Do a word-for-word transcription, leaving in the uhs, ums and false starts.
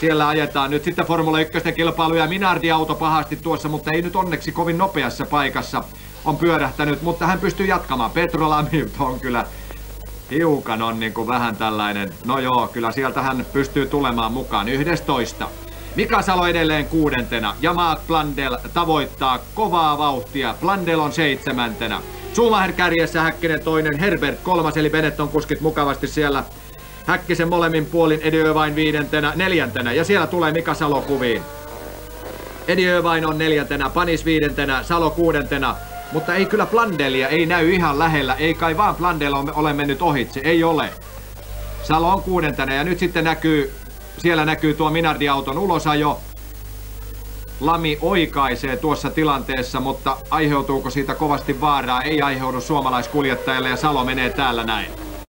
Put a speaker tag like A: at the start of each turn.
A: Siellä ajetaan nyt sitten Formula yksi kilpailu ja Minardi-auto pahasti tuossa, mutta ei nyt onneksi kovin nopeassa paikassa on pyörähtänyt, mutta hän pystyy jatkamaan. Petro Lamy on kyllä hiukan on niin kuin vähän tällainen, no joo, kyllä sieltä hän pystyy tulemaan mukaan yhdestoista. Mika Salo edelleen kuudentena ja Maat Plandel tavoittaa kovaa vauhtia. Plandel on seitsemäntenä. Schumacher kärjessä, Häkkinen toinen, Herbert kolmas, eli Benetton kuskit mukavasti siellä. Häkkisen molemmin puolin, Eddie Irvine viidentenä, neljäntenä ja siellä tulee Mika Salo kuviin. Eddie Irvine on neljäntenä, Panis viidentenä, Salo kuudentena. Mutta ei kyllä Plandelia, ei näy ihan lähellä, ei kai vaan Plandel ole mennyt ohitse, ei ole. Salo on kuudentena ja nyt sitten näkyy, siellä näkyy tuo Minardi-auton ulosajo. Lamy oikaisee tuossa tilanteessa, mutta aiheutuuko siitä kovasti vaaraa? Ei aiheudu suomalaiskuljettajalle ja Salo menee täällä näin.